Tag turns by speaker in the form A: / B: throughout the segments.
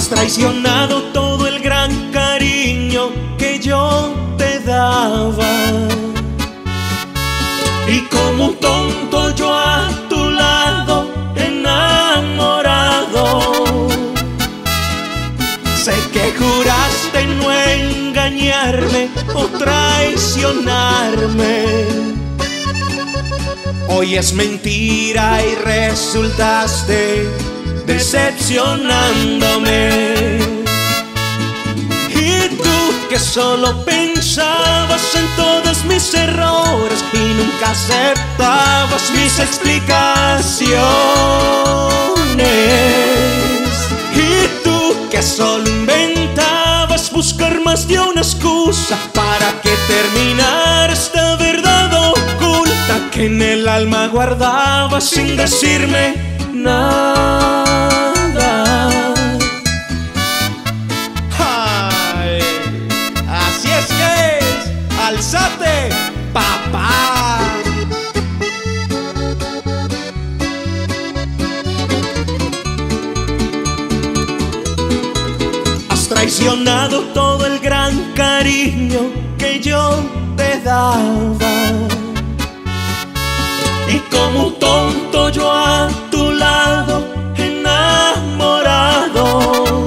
A: Has traicionado todo el gran cariño que yo te daba, y como un tonto yo a tu lado enamorado. Sé que juraste no engañarme o traicionarme. Hoy es mentira y resultaste decepcionándome. Y tú que solo pensabas en todos mis errores y nunca aceptabas mis explicaciones. Y tú que solo inventabas buscar más de una excusa para que terminara esta verdad oculta que en el alma guardabas sin decirme nada.
B: Ay, así es que es, alzate, papá.
A: Has traicionado todo el gran cariño que yo te daba, y como un tonto yo a tu lado enamorado.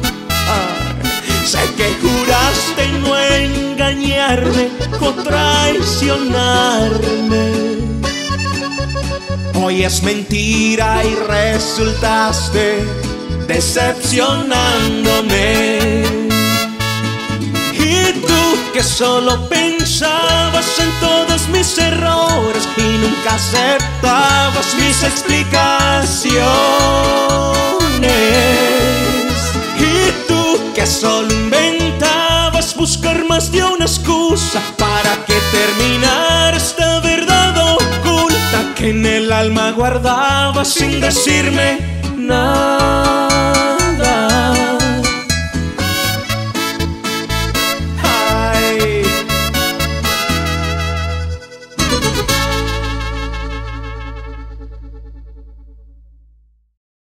A: Sé que juraste no engañarme o traicionarme. Hoy es mentira y resultaste decepcionándome. Y tú que solo pensabas en todos mis errores y nunca aceptabas mis explicaciones. Y tú que solo inventabas buscar más de una excusa para que terminara esta verdad oculta que en el alma guardabas sin decirme nada.